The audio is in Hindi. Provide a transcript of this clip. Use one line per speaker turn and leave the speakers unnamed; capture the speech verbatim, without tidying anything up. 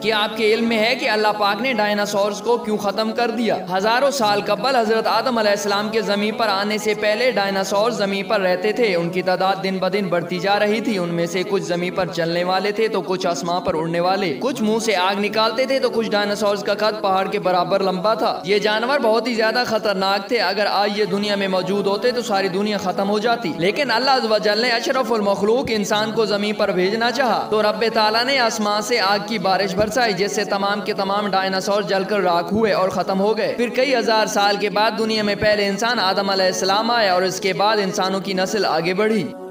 क्या आपके इल्म में है कि अल्लाह पाक ने डायनासोर्स को क्यों खत्म कर दिया? हजारों साल कबल हजरत आदम अलैहिस्सलाम के जमीन पर आने से पहले डायनासोर जमीन पर रहते थे। उनकी तादाद दिन ब दिन बढ़ती जा रही थी। उनमें से कुछ जमीन पर चलने वाले थे तो कुछ आसमां पर उड़ने वाले, कुछ मुंह से आग निकालते थे तो कुछ डायनासोर का कद पहाड़ के बराबर लंबा था। ये जानवर बहुत ही ज्यादा खतरनाक थे। अगर आज ये दुनिया में मौजूद होते तो सारी दुनिया खत्म हो जाती, लेकिन अल्लाह अज़्ज़ व जल ने अशरफुल मखलूक इंसान को जमीन पर भेजना चाहा तो रब्बे ताला ने आसमान से आग की बारिश बरसाई, जिससे तमाम के तमाम डायनासोर जलकर राख हुए और खत्म हो गए। फिर कई हजार साल के बाद दुनिया में पहले इंसान आदम अलैहिस्सलाम आया और इसके बाद इंसानों की नस्ल आगे बढ़ी।